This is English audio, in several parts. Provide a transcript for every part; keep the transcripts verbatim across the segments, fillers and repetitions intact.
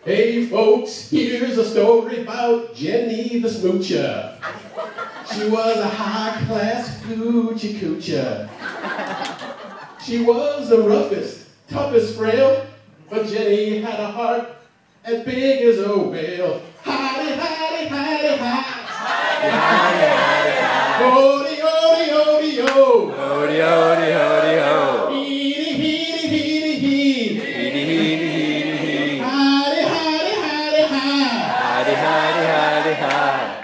Hey folks, here's a story about Jenny the Smoocher. She was a high-class hoochie coocher. She was the roughest, toughest frail, but Jenny had a heart as big as a whale. Hidey, hidey, hidey, hi. Hidey, hidey, hidey. Hody, hody, hody, ho. Hody, hody, hody, ho. Heedy, heedy, heedy, hee. Heedy, heedy, heedy, hee. Hidey, hidey, hidey, hi. Hidey, hidey, hidey, hi.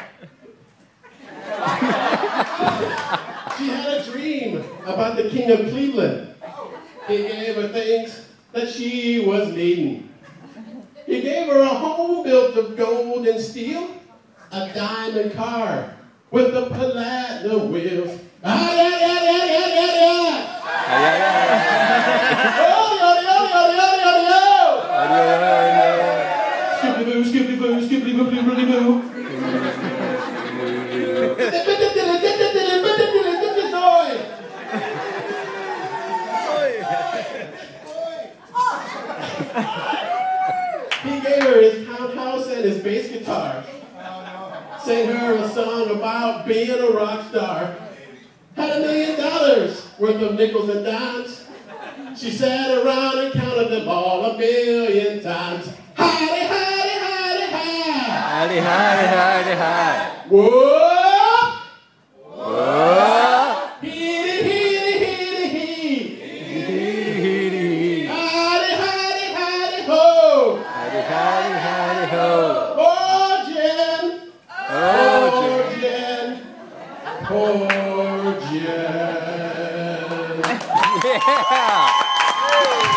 She had a dream about the King of Cleveland. He gave her things that she was needing. He gave her a home built of gold and steel, a diamond car with the platinum wheels. Ah, yeah, yeah, yeah, yeah, yeah, yeah. Ah, yeah, yeah, yeah. Oh, yo, yo, yo, yo, yo, yo. Ah, yeah, yeah, yeah. Skippity boo, skippity boo, skippity boo, skippity boo. He gave her his townhouse and his bass guitar. Sang her a song about being a rock star. Had a million dollars worth of nickels and dimes. She sat around and counted them all a million times. Hidey, hidey, hidey, hi. Hidey, hidey, hidey, hi. Whoa! Whoa! Heedy, heedy, heedy, hee. Heedy, heedy, hee. Hidey, hidey, hidey, ho. Hidey, hidey, hidey, ho. Oh, Jen. Oh, Poor Jen. Poor Jen. yeah!